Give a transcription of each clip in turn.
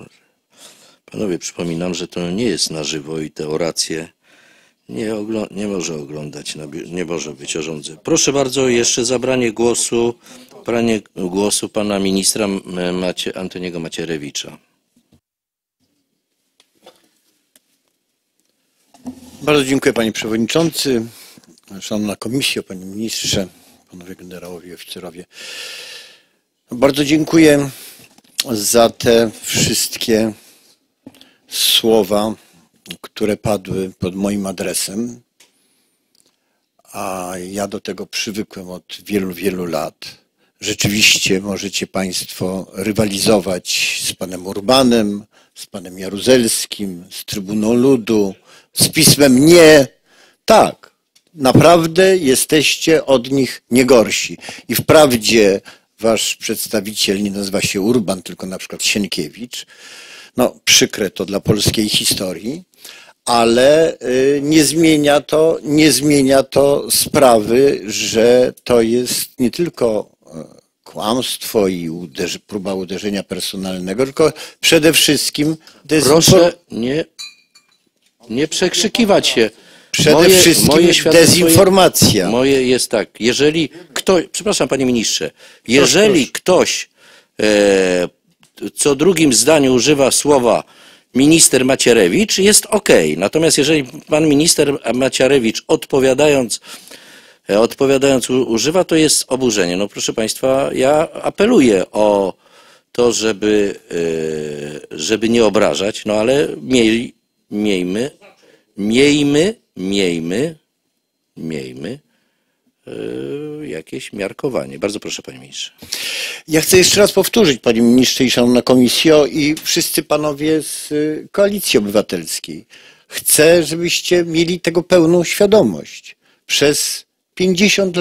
Panowie, przypominam, że to nie jest na żywo i te oracje nie może oglądać, nie może być urządzone. Proszę bardzo, jeszcze zabranie głosu pana ministra Antoniego Macierewicza. Bardzo dziękuję panie przewodniczący, szanowna komisjo, panie ministrze, panowie generałowie i oficerowie. Bardzo dziękuję za te wszystkie słowa, które padły pod moim adresem, a ja do tego przywykłem od wielu, wielu lat. Rzeczywiście możecie państwo rywalizować z panem Urbanem, z panem Jaruzelskim, z Trybuną Ludu, z pismem nie. Tak, naprawdę jesteście od nich nie gorsi. I wprawdzie wasz przedstawiciel nie nazywa się Urban, tylko na przykład Sienkiewicz. No, przykre to dla polskiej historii, ale nie zmienia to sprawy, że to jest nie tylko kłamstwo i próba uderzenia personalnego, tylko przede wszystkim... Proszę nie przekrzykiwać się. Przede wszystkim dezinformacja. Moje jest tak, jeżeli ktoś, przepraszam panie ministrze, jeżeli ktoś co drugim zdaniu używa słowa minister Macierewicz, jest ok. Natomiast jeżeli pan minister Macierewicz odpowiadając używa, to jest oburzenie. No proszę państwa, ja apeluję o to, żeby nie obrażać, no ale miejmy jakieś miarkowanie. Bardzo proszę panie ministrze. Ja chcę jeszcze raz powtórzyć, panie ministrze i szanowna komisjo i wszyscy panowie z Koalicji Obywatelskiej. Chcę, żebyście mieli tego pełną świadomość. Przez 50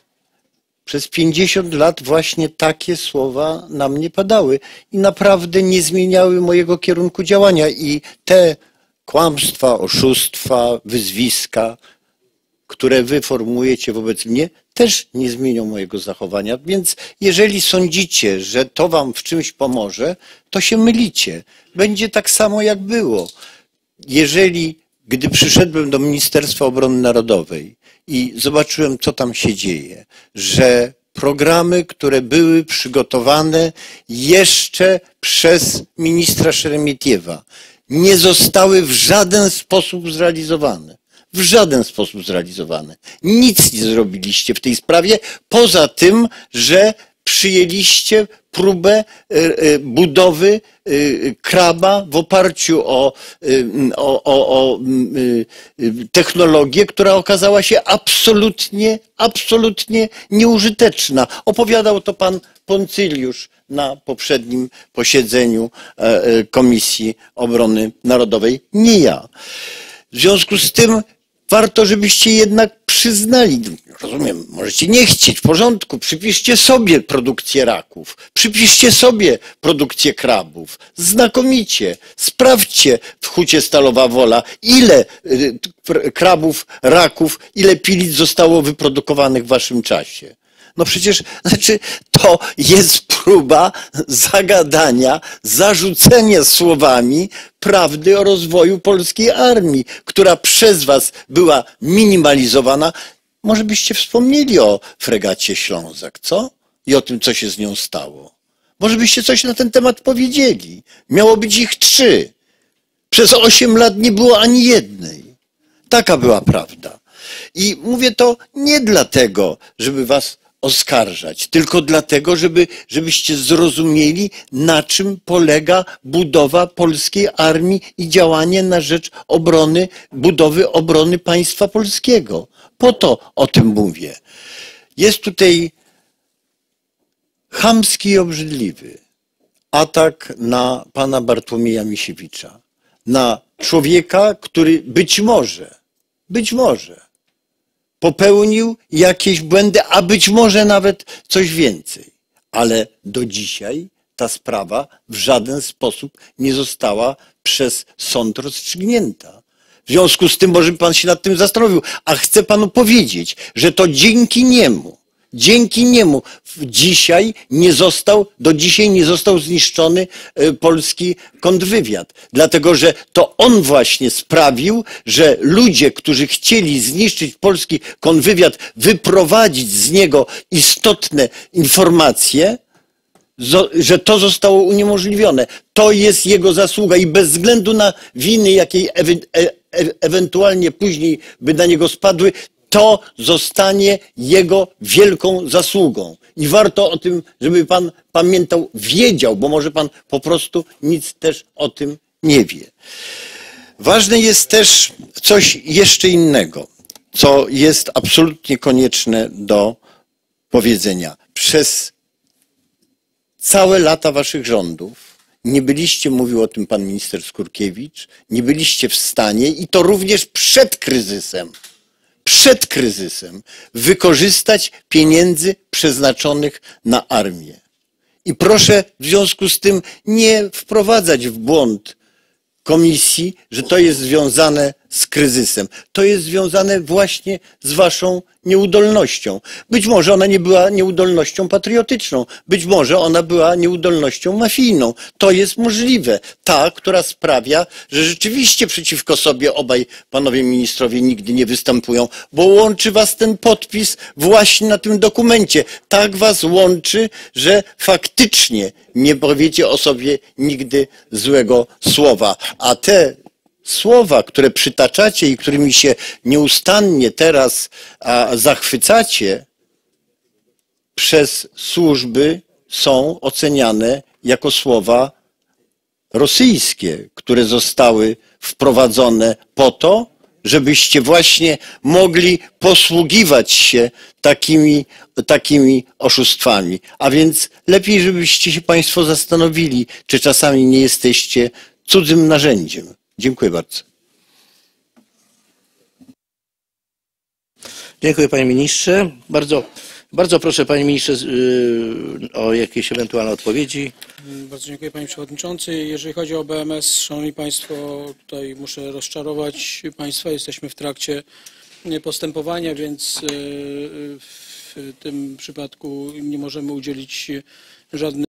lat właśnie takie słowa na mnie padały i naprawdę nie zmieniały mojego kierunku działania i te kłamstwa, oszustwa, wyzwiska, które wy formułujecie wobec mnie, też nie zmienią mojego zachowania. Więc jeżeli sądzicie, że to wam w czymś pomoże, to się mylicie. Będzie tak samo jak było. Gdy przyszedłem do Ministerstwa Obrony Narodowej i zobaczyłem, co tam się dzieje, że programy, które były przygotowane jeszcze przez ministra Szeremietiewa, nie zostały w żaden sposób zrealizowane. W żaden sposób zrealizowane. Nic nie zrobiliście w tej sprawie, poza tym, że przyjęliście próbę budowy kraba w oparciu o technologię, która okazała się absolutnie nieużyteczna. Opowiadał to pan Poncyliusz na poprzednim posiedzeniu Komisji Obrony Narodowej, nie ja. W związku z tym warto, żebyście jednak przyznali, rozumiem, możecie nie chcieć, w porządku, przypiszcie sobie produkcję raków, przypiszcie sobie produkcję krabów, znakomicie, sprawdźcie w Hucie Stalowa Wola, ile krabów, raków, ile pilic zostało wyprodukowanych w waszym czasie. No przecież, to jest próba zagadania, zarzucenia słowami prawdy o rozwoju polskiej armii, która przez was była minimalizowana. Może byście wspomnieli o fregacie Ślązak, co? I o tym, co się z nią stało. Może byście coś na ten temat powiedzieli. Miało być ich 3. Przez 8 lat nie było ani jednej. Taka była prawda. I mówię to nie dlatego, żeby was oskarżać, tylko dlatego, żebyście zrozumieli, na czym polega budowa polskiej armii i działanie na rzecz budowy obrony państwa polskiego. Po to o tym mówię. Jest tutaj chamski i obrzydliwy atak na pana Bartłomieja Misiewicza, na człowieka, który być może popełnił jakieś błędy, a być może nawet coś więcej. Ale do dzisiaj ta sprawa w żaden sposób nie została przez sąd rozstrzygnięta. W związku z tym może by pan się nad tym zastanowił. A chcę panu powiedzieć, że to dzięki niemu, Dzięki niemu do dzisiaj nie został zniszczony polski kontrwywiad. Dlatego, że to on właśnie sprawił, że ludzie, którzy chcieli zniszczyć polski kontrwywiad, wyprowadzić z niego istotne informacje, że to zostało uniemożliwione. To jest jego zasługa i bez względu na winy, jakiej ewentualnie później by na niego spadły, to zostanie jego wielką zasługą. I warto o tym, żeby pan pamiętał, wiedział, bo może pan po prostu nic też o tym nie wie. Ważne jest też coś jeszcze innego, co jest absolutnie konieczne do powiedzenia. Przez całe lata waszych rządów nie byliście, mówił o tym pan minister Skurkiewicz, nie byliście w stanie, i to również przed kryzysem, wykorzystać pieniędzy przeznaczonych na armię. I proszę w związku z tym nie wprowadzać w błąd komisji, że to jest związane z kryzysem. To jest związane właśnie z waszą nieudolnością. Być może ona nie była nieudolnością patriotyczną, być może ona była nieudolnością mafijną. To jest możliwe. Ta, która sprawia, że rzeczywiście przeciwko sobie obaj panowie ministrowie nigdy nie występują, bo łączy was ten podpis właśnie na tym dokumencie. Tak was łączy, że faktycznie nie powiecie o sobie nigdy złego słowa. A te słowa, które przytaczacie i którymi się nieustannie teraz zachwycacie, przez służby są oceniane jako słowa rosyjskie, które zostały wprowadzone po to, żebyście właśnie mogli posługiwać się takimi oszustwami. A więc lepiej, żebyście się państwo zastanowili, czy czasami nie jesteście cudzym narzędziem. Dziękuję bardzo. Dziękuję panie ministrze. Bardzo proszę panie ministrze o jakieś ewentualne odpowiedzi. Bardzo dziękuję panie przewodniczący. Jeżeli chodzi o BMS, szanowni państwo, tutaj muszę rozczarować państwa. Jesteśmy w trakcie postępowania, więc w tym przypadku nie możemy udzielić żadnych